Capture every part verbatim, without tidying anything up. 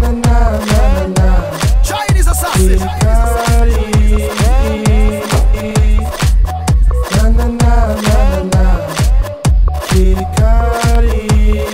na na na na. Chinese assassin. Na na na na na. Kitty Cardi.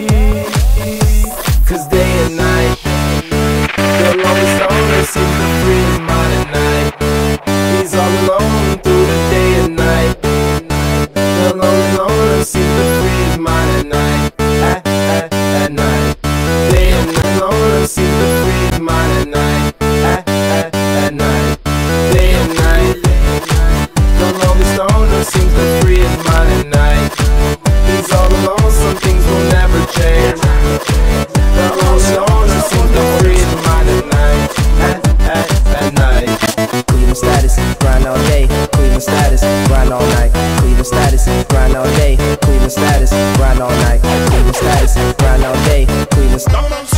Cause day and night, the lonely loner seems to free his mind at night. He's all alone through the day and night. The lonely loner seems to free his mind at night. At, at, at night. Day and night, the loner seems to free his mind at night. At, at, at night. Day and night, the lonely loner seems to free his mind at night. He's all alone, some things will never change. The lonely loner seems to free his mind at night. At, at, at night. Cleveland status, grind all day. Cleveland status, grind all night. Cleveland status, grind all day. Cleveland status, grind all night. Cleveland status, grind all day. Cleveland status.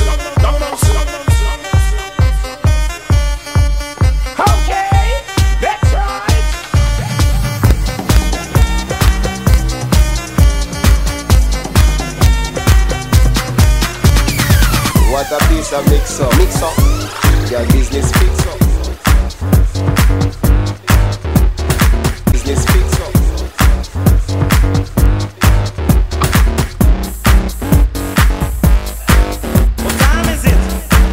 Okay, that's right. What a piece of mix up, mix up. Your business fix up. Business fix up. What time is it?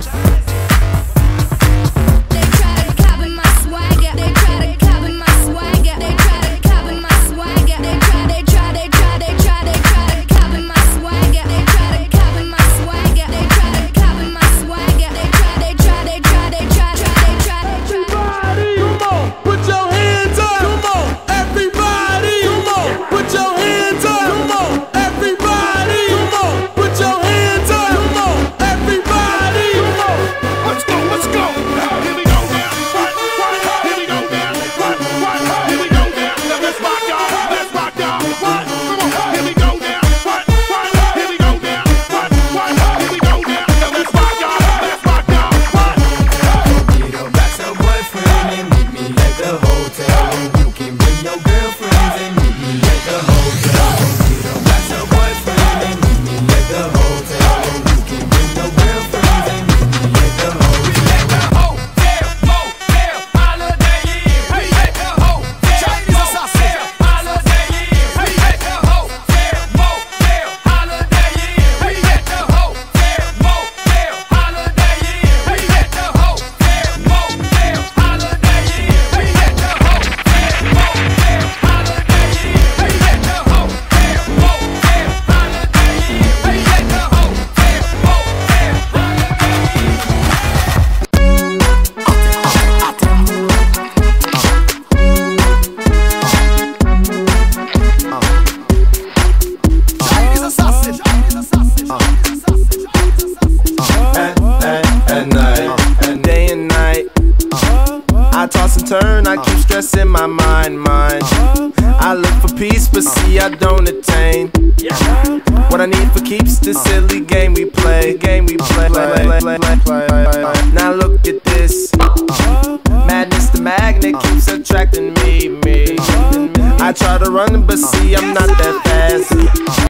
They try to copy my swagger. They try to copy my swagger. They try to copy my swagger. They try, they try, they try, they try, they try to copy my swagger. They try to copy my swagger. They try to copy my swagger. They try, they try, they try, they try, they try, they try. Come on, put your hands up. Come on, everybody. Come on, put your hands up. Come on, everybody. Come on, put your hands up. Come on, everybody. Come on, let's go, let's go. Here we go now. What, what? Here we go now. What, what? Here we go now. Now let's rock, y'all. Let's rock, y'all. What? Come on, here we go now. What, what? Here we go now. What, what? Here we go now. Now let's rock, y'all. Let's rock, y'all. What? Get a bachelor boyfriend and meet me at the hotel. You can bring your girlfriends and meet me at the hotel. Get a bachelor boyfriend and meet me at the hotel. You can bring your girlfriends and meet me at the hotel. At the hotel, motel, holiday inn. We at the hotel, motel, holiday inn. We at the hotel, motel, holiday inn. We at the hotel, motel, holiday inn. We at the hotel, motel, holiday inn. We at the hotel, motel, holiday inn. We at the hotel, motel, holiday inn. We at the hotel, Chinese assassin. Chinese assassin. At, at, at night, at day and night, I toss and turn, I keep stressing my mind, mind. I look for peace, but see I don't attain. What I need for keeps this silly game we play, game we play. Now look at this, madness, the magnet keeps attracting me, me. I try to run, but see I'm not that fast.